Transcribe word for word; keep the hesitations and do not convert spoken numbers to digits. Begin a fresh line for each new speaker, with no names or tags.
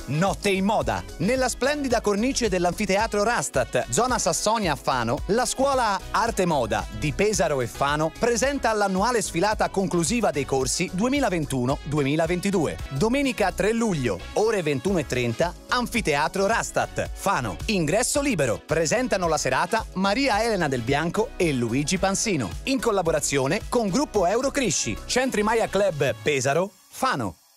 Notte in moda. Nella splendida cornice dell'Anfiteatro Rastatt, zona Sassonia a Fano, la scuola Arte Moda di Pesaro e Fano presenta l'annuale sfilata conclusiva dei corsi duemilaventuno duemilaventidue. Domenica tre luglio, ore ventuno e trenta, Anfiteatro Rastatt, Fano. Ingresso libero. Presentano la serata Maria Elena Del Bianco e Luigi Pansino. In collaborazione con Gruppo Eurocrisci, Centri Maya Club Pesaro, Fano.